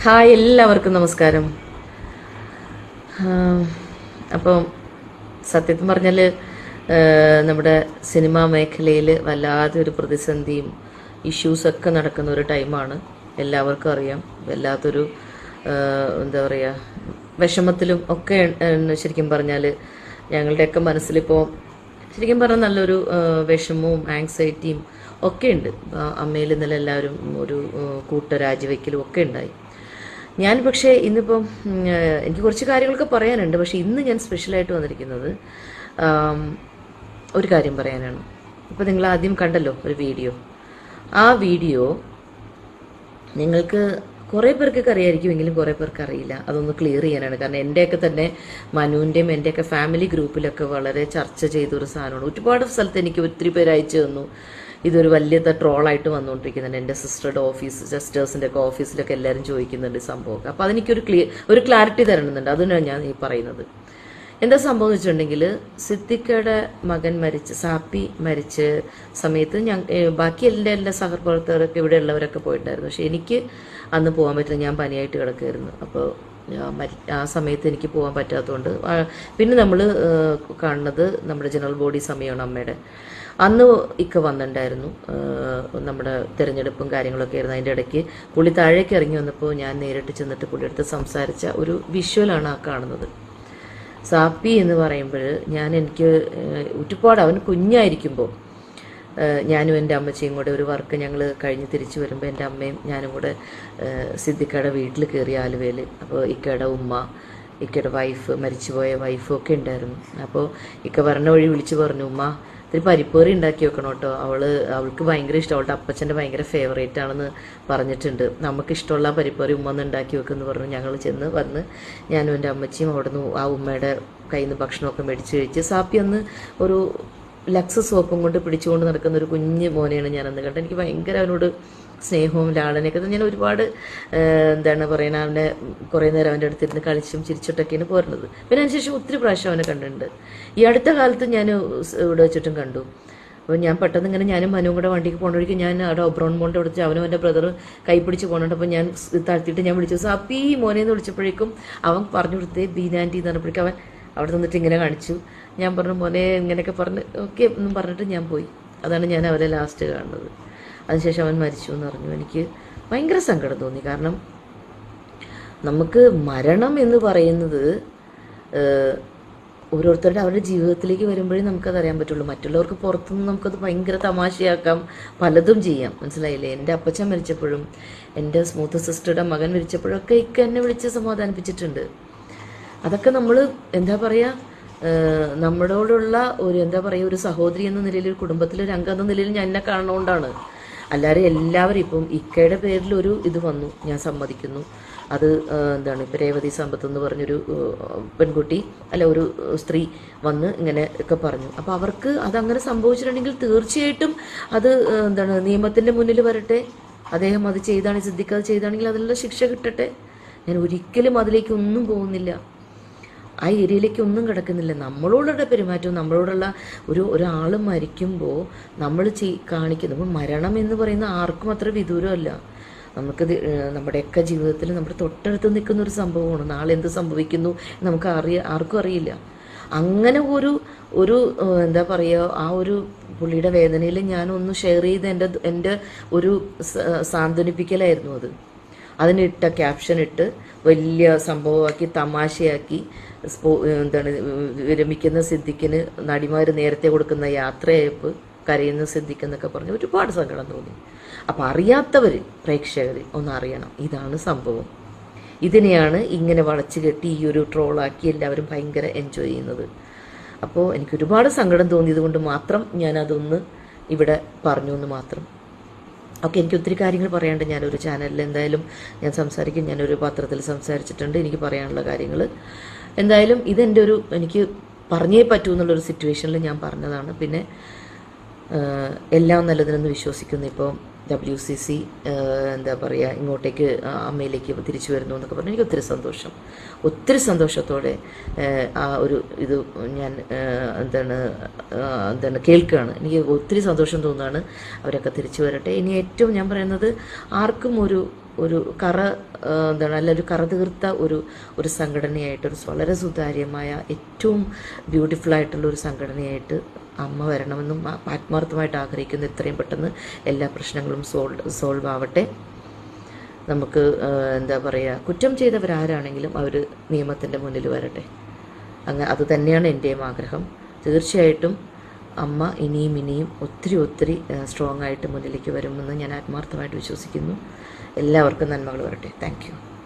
Hi, എല്ലാവർക്കും നമസ്കാരം. അപ്പോൾ സത്യത്തിൽ പറഞ്ഞാൽ നമ്മുടെ സിനിമാ മേഖലയിൽ വല്ലാതെ ഒരു പ്രതിസന്ധിയും ഇഷ്യൂസൊക്കെ നടക്കുന്ന ഒരു ടൈമാണ്. എല്ലാവർക്കും അറിയാം. വല്ലാത്തൊരു എന്താ പറയുക, വിഷമത്തിലും ഒക്കെ ശരിക്കും പറഞ്ഞാൽ ഞങ്ങളുടെയൊക്കെ മനസ്സിലിപ്പോൾ ശരിക്കും പറഞ്ഞാൽ നല്ലൊരു വിഷമവും ആങ്സൈറ്റിയും ഒക്കെ ഉണ്ട്. അമ്മയിൽ ഇന്നലെ എല്ലാവരും ഒരു രാജിവെക്കലും ഒക്കെ ഉണ്ടായി. ഞാൻ പക്ഷേ ഇന്നിപ്പം എനിക്ക് കുറച്ച് കാര്യങ്ങളൊക്കെ പറയാനുണ്ട്. പക്ഷേ ഇന്ന് ഞാൻ സ്പെഷ്യലായിട്ട് വന്നിരിക്കുന്നത് ഒരു കാര്യം പറയാനാണ്. ഇപ്പോൾ നിങ്ങൾ ആദ്യം കണ്ടല്ലോ ഒരു വീഡിയോ. ആ വീഡിയോ നിങ്ങൾക്ക് കുറേ പേർക്കൊക്കെ അറിയാമായിരിക്കും, എങ്കിലും കുറേ പേർക്ക് അറിയില്ല. അതൊന്ന് ക്ലിയർ ചെയ്യാനാണ്. കാരണം എൻ്റെയൊക്കെ തന്നെ മനുവിൻ്റെയും എൻ്റെയൊക്കെ ഫാമിലി ഗ്രൂപ്പിലൊക്കെ വളരെ ചർച്ച ചെയ്തൊരു സാധനമാണ്. ഒരുപാട് സ്ഥലത്ത് എനിക്ക് ഒത്തിരി പേര് അയച്ചു തന്നു. ഇതൊരു വലിയ ട്രോളായിട്ട് വന്നുകൊണ്ടിരിക്കുന്നുണ്ട്. എൻ്റെ സിസ്റ്ററുടെ സിസ്റ്റേഴ്സിൻ്റെ ഒക്കെ ഓഫീസിലൊക്കെ എല്ലാവരും ചോദിക്കുന്നുണ്ട് സംഭവമൊക്കെ. അപ്പോൾ അതെനിക്കൊരു ഒരു ക്ലാരിറ്റി തരണമെന്നുണ്ട്. അതിനാണ് ഞാൻ ഈ പറയുന്നത്. എന്താ സംഭവം എന്ന് വെച്ചിട്ടുണ്ടെങ്കിൽ, സിദ്ദിഖയുടെ മകൻ സാപ്പി മരിച്ച സമയത്ത് ബാക്കി എല്ലാ സഹപ്രവർത്തകരൊക്കെ ഇവിടെ ഉള്ളവരൊക്കെ പോയിട്ടുണ്ടായിരുന്നു. പക്ഷെ എനിക്ക് അന്ന് പോകാൻ പറ്റില്ല. ഞാൻ പനിയായിട്ട് കിടക്കുമായിരുന്നു. അപ്പോൾ ആ സമയത്ത് എനിക്ക് പോകാൻ പറ്റാത്തതുകൊണ്ട് പിന്നെ നമ്മൾ കാണുന്നത് നമ്മുടെ ജനറൽ ബോഡി സമയമാണ് അമ്മയുടെ. അന്ന് ഇക്ക വന്നിട്ടുണ്ടായിരുന്നു. നമ്മുടെ തിരഞ്ഞെടുപ്പും കാര്യങ്ങളൊക്കെ ആയിരുന്നു. അതിൻ്റെ ഇടയ്ക്ക് പുള്ളി താഴേക്ക് ഇറങ്ങി വന്നപ്പോൾ ഞാൻ നേരിട്ട് ചെന്നിട്ട് പുള്ളിയെടുത്ത് സംസാരിച്ച ഒരു വിഷ്വലാണ് ആ കാണുന്നത്. സാപ്പി എന്ന് പറയുമ്പോൾ എനിക്ക് ഒരുപാട്, അവൻ കുഞ്ഞായിരിക്കുമ്പോൾ ഞാനും എൻ്റെ അമ്മച്ചിയും കൂടെ ഒരു വർക്ക് ഞങ്ങൾ കഴിഞ്ഞ് തിരിച്ചു വരുമ്പോൾ എൻ്റെ അമ്മയും ഞാനും കൂടെ സിദ്ദിഖയുടെ വീട്ടിൽ കയറി ആലുവയിൽ. അപ്പോൾ ഇക്കയുടെ ഉമ്മ, ഇക്കയുടെ വൈഫ്, മരിച്ചുപോയ വൈഫും ഒക്കെ ഉണ്ടായിരുന്നു. അപ്പോൾ ഇക്ക പറഞ്ഞ വഴി വിളിച്ച് പറഞ്ഞു, ഉമ്മ ഇത്തിരി പരിപ്പേറി ഉണ്ടാക്കി വെക്കണം കേട്ടോ, അവൾക്ക് ഭയങ്കര ഇഷ്ടം, അവളുടെ അപ്പച്ചൻ്റെ ഭയങ്കര ഫേവറേറ്റ് ആണെന്ന് പറഞ്ഞിട്ടുണ്ട്, നമുക്ക് ഇഷ്ടമുള്ള പരിപ്പേറി ഉമ്മ ഒന്ന് ഉണ്ടാക്കി വെക്കുമെന്ന് പറഞ്ഞു. ഞങ്ങൾ ചെന്ന് വന്ന് ഞാനും എൻ്റെ അമ്മച്ചിയും അവിടെ നിന്ന് ആ ഉമ്മയുടെ കയ്യിൽ നിന്ന് ഭക്ഷണമൊക്കെ മേടിച്ച് കഴിച്ച്. സാപ്പി അന്ന് ഒരു ലക്സ് സോപ്പും കൊണ്ട് പിടിച്ചുകൊണ്ട് നടക്കുന്ന ഒരു കുഞ്ഞ് മോനെയാണ് ഞാനന്ന് കണ്ടത്. എനിക്ക് ഭയങ്കര അവനോട് സ്നേഹവും ലാളനയൊക്കെ ഞാൻ ഒരുപാട് എന്താണ് പറയുക, അവൻ്റെ കുറേ നേരം അവൻ്റെ അടുത്തിരുന്ന് കളിച്ചും ചിരിച്ചിട്ടൊക്കെയാണ് പോരുന്നത്. പിന്നെ അതിനുശേഷം ഒത്തിരി പ്രാവശ്യം അവനെ കണ്ടിട്ടുണ്ട്. ഈ അടുത്ത കാലത്ത് ഞാൻ ഇവിടെ വെച്ചിട്ടും കണ്ടു. അപ്പോൾ ഞാൻ പെട്ടെന്ന് ഇങ്ങനെ ഞാനും മനുവും കൂടെ വണ്ടിക്ക് പോകുന്ന വഴിക്ക് ഞാൻ അവിടെ ഒബ്രോൺ മോളുടെ വിളിച്ച് അവനും എൻ്റെ ബ്രദർ കൈ പിടിച്ച് പോകുന്നുണ്ട്. അപ്പോൾ ഞാൻ താഴ്ത്തിയിട്ട് ഞാൻ വിളിച്ചു സാപ്പി മോനെന്ന് വിളിച്ചപ്പോഴേക്കും അവൻ പറഞ്ഞു കൊടുത്തേ ബീനാൻറ്റി എന്ന് പറഞ്ഞപ്പോഴേക്കും അവൻ അവിടെ നിന്നിട്ട് ഇങ്ങനെ കാണിച്ചു. ഞാൻ പറഞ്ഞു മോനെ ഇങ്ങനെയൊക്കെ പറഞ്ഞ് ഓക്കെ എന്നും പറഞ്ഞിട്ട് ഞാൻ പോയി. അതാണ് ഞാൻ അവരെ ലാസ്റ്റ് കാണുന്നത്. അതിനുശേഷം അവൻ മരിച്ചു എന്ന് പറഞ്ഞു. എനിക്ക് ഭയങ്കര സങ്കടം തോന്നി. കാരണം നമുക്ക് മരണം എന്ന് പറയുന്നത് ഓരോരുത്തരുടെ അവരുടെ ജീവിതത്തിലേക്ക് വരുമ്പോഴേ നമുക്കത് അറിയാൻ പറ്റുള്ളൂ. മറ്റുള്ളവർക്ക് പുറത്തുനിന്ന് നമുക്കത് ഭയങ്കര തമാശയാക്കാം, പലതും ചെയ്യാം. മനസ്സിലായില്ലേ? എൻ്റെ അപ്പച്ചൻ മരിച്ചപ്പോഴും എൻ്റെ സ്മൂത്ത് സിസ്റ്ററുടെ മകൻ മരിച്ചപ്പോഴൊക്കെ ഇക്ക എന്നെ വിളിച്ച് സമാധാനിപ്പിച്ചിട്ടുണ്ട്. അതൊക്കെ നമ്മൾ എന്താ പറയുക, നമ്മളോടുള്ള ഒരു എന്താ പറയുക, ഒരു സഹോദരി എന്ന നിലയിൽ, ഒരു കുടുംബത്തിലൊരു അംഗം എന്ന നിലയിൽ ഞാൻ എന്നെ കാണുന്നതുകൊണ്ടാണ്. അല്ലാതെ എല്ലാവരും ഇപ്പം ഇക്കയുടെ പേരിൽ ഒരു ഇത് വന്നു, ഞാൻ സമ്മതിക്കുന്നു. അത് എന്താണ് ഇപ്പം രേവതി സമ്പത്ത് എന്ന് പറഞ്ഞൊരു പെൺകുട്ടി അല്ല ഒരു സ്ത്രീ വന്ന് ഇങ്ങനെ ഒക്കെ പറഞ്ഞു. അപ്പോൾ അവർക്ക് അതങ്ങനെ സംഭവിച്ചിട്ടുണ്ടെങ്കിൽ തീർച്ചയായിട്ടും അത് എന്താണ് നിയമത്തിൻ്റെ മുന്നിൽ വരട്ടെ. അദ്ദേഹം അത് ചെയ്താണ്, സിദ്ദിഖ് അത് ചെയ്താണെങ്കിൽ അതിനുള്ള ശിക്ഷ കിട്ടട്ടെ. ഞാൻ ഒരിക്കലും അതിലേക്ക് ഒന്നും പോകുന്നില്ല, ആ ഏരിയയിലേക്ക് ഒന്നും കിടക്കുന്നില്ല. നമ്മളോടുള്ള പെരുമാറ്റവും നമ്മളോടുള്ള ഒരാൾ മരിക്കുമ്പോൾ നമ്മൾ കാണിക്കുന്നത്, ഇപ്പോൾ മരണം എന്ന് പറയുന്ന ആർക്കും അത്ര വിദൂരമല്ല. നമുക്കത് നമ്മുടെയൊക്കെ ജീവിതത്തിൽ നമ്മുടെ തൊട്ടടുത്ത് നിൽക്കുന്ന ഒരു സംഭവമാണ്. നാളെ എന്ത് സംഭവിക്കുന്നു നമുക്ക് ആർക്കും അറിയില്ല. അങ്ങനെ ഒരു എന്താ പറയുക, ആ ഒരു പുള്ളിയുടെ വേദനയിൽ ഞാനൊന്ന് ഷെയർ ചെയ്ത് എൻ്റെ ഒരു സാന്ത്വനിപ്പിക്കലായിരുന്നു അത്. അതിനിട്ട ക്യാപ്ഷൻ ഇട്ട് വലിയ സംഭവമാക്കി തമാശയാക്കി എന്താണ് വിരമിക്കുന്ന സിദ്ദിഖിന് നടിമാർ നേരത്തെ കൊടുക്കുന്ന യാത്രയയപ്പ്, കരയുന്ന സിദ്ദിഖ് എന്നൊക്കെ പറഞ്ഞ് ഒരുപാട് സങ്കടം തോന്നി. അപ്പോൾ അറിയാത്തവർ പ്രേക്ഷകർ ഒന്ന് അറിയണം, ഇതാണ് സംഭവം. ഇതിനെയാണ് ഇങ്ങനെ വളച്ചു കെട്ടി ഈ ഒരു ട്രോളാക്കി എല്ലാവരും ഭയങ്കര എൻജോയ് ചെയ്യുന്നത്. അപ്പോൾ എനിക്ക് ഒരുപാട് സങ്കടം തോന്നിയത് കൊണ്ട് മാത്രം ഞാനതൊന്ന് ഇവിടെ പറഞ്ഞു എന്ന് മാത്രം. ഓക്കെ, എനിക്ക് ഒത്തിരി കാര്യങ്ങൾ പറയാനുണ്ട്. ഞാനൊരു ചാനലിൽ എന്തായാലും ഞാൻ സംസാരിക്കും, ഞാനൊരു പത്രത്തിൽ സംസാരിച്ചിട്ടുണ്ട്, എനിക്ക് പറയാനുള്ള കാര്യങ്ങൾ. എന്തായാലും ഇതെൻ്റെ എനിക്ക് പറഞ്ഞേ പറ്റൂ എന്നുള്ളൊരു സിറ്റുവേഷനിൽ ഞാൻ പറഞ്ഞതാണ്. പിന്നെ എല്ലാം നല്ലതിനെന്ന് വിശ്വസിക്കുന്നു. ഇപ്പോൾ WCC എന്താ പറയുക, ഇങ്ങോട്ടേക്ക് അമ്മയിലേക്ക് തിരിച്ചു വരുന്നു എന്നൊക്കെ പറഞ്ഞു. എനിക്ക് ഒത്തിരി സന്തോഷത്തോടെ ആ ഒരു ഇത് ഞാൻ എന്താണ് കേൾക്കുകയാണ്. എനിക്ക് ഒത്തിരി സന്തോഷം തോന്നുകയാണ്. അവരൊക്കെ തിരിച്ചു വരട്ടെ. ഇനി ഏറ്റവും ഞാൻ പറയുന്നത്, ആർക്കും ഒരു എന്താണ് നല്ലൊരു കറ തീർത്ത ഒരു സംഘടനയായിട്ട്, വളരെ സുതാര്യമായ ഏറ്റവും ബ്യൂട്ടിഫുൾ ആയിട്ടുള്ള ഒരു സംഘടനയായിട്ട് അമ്മ വരണമെന്നും ആത്മാർത്ഥമായിട്ട് ആഗ്രഹിക്കുന്നു. എത്രയും പെട്ടെന്ന് എല്ലാ പ്രശ്നങ്ങളും സോൾവ് ആവട്ടെ. നമുക്ക് എന്താ പറയുക, കുറ്റം ചെയ്തവരാരാണെങ്കിലും അവർ നിയമത്തിൻ്റെ മുന്നിൽ വരട്ടെ. അത് തന്നെയാണ് എൻ്റെയും ആഗ്രഹം. തീർച്ചയായിട്ടും അമ്മ ഇനിയും ഒത്തിരി സ്ട്രോങ് ആയിട്ട് മുന്നിലേക്ക് വരുമെന്ന് ഞാൻ ആത്മാർത്ഥമായിട്ട് വിശ്വസിക്കുന്നു. എല്ലാവർക്കും നന്മകൾ വരട്ടെ. Thank U.